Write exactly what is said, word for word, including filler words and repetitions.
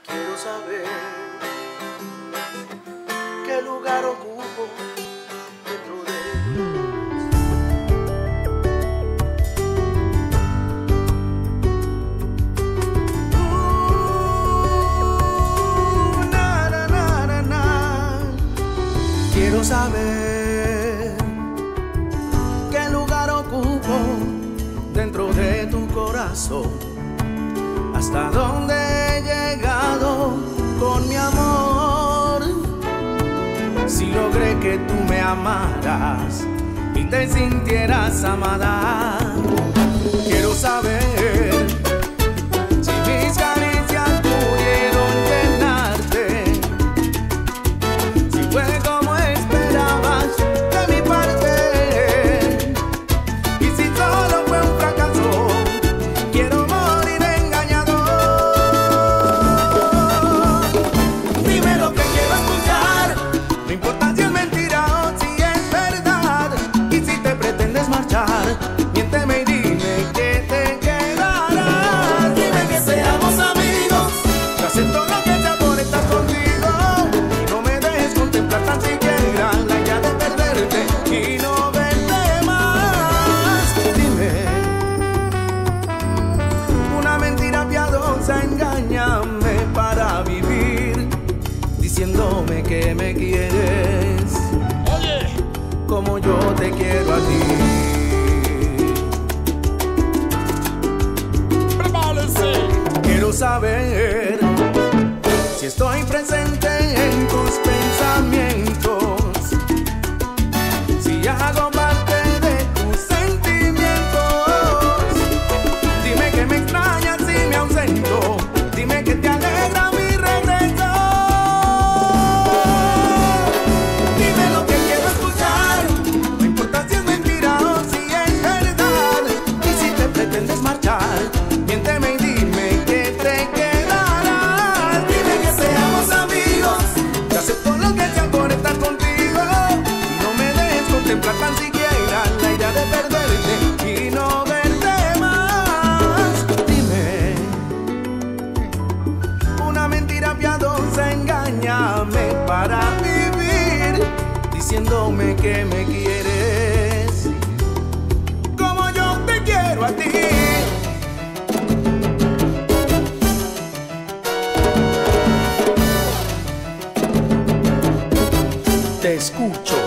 Quiero saber qué lugar ocupo dentro de uh, na, na, na, na, na. Quiero saber qué lugar ocupo dentro de tu corazón. Hasta dónde he llegado con mi amor. Si logré que tú me amaras y te sintieras amada. Quiero saber si mis caricias pudieron llenarte, si fue como esperabas de mi parte, y si solo fue un fracaso. Quiero morir engañado. Dime lo que quiero escuchar, no importa si es mentira o si es verdad. Y si te pretendes marchar, miénteme y dime que te quedarás. Dime que seamos amigos, yo acepto lo que sea por estar contigo. Y no me dejes contemplar tan siquiera la idea de perderte y no verte más. Dime una mentira piadosa, engáñame para vivir, diciéndome que me quieres, Oye, como yo te quiero a ti. prepárense. Quiero saber si estoy presente en tus pensamientos, si hago parte de tus sentimientos. Dime que me extrañas si me ausento, dime que te alegra mi regreso. Dime lo que quiero escuchar, no importa si es mentira o si es verdad. Y si te pretendes marchar, miénteme y dime que te quedarás. Dime que seamos amigos, yo acepto lo que sea por estar contigo. Y no me dejes contemplar tan siquiera la idea de perderte y no verte más. Dime una mentira piadosa, engáñame para vivir, diciéndome que me quieres, como yo te quiero a ti. Te escucho.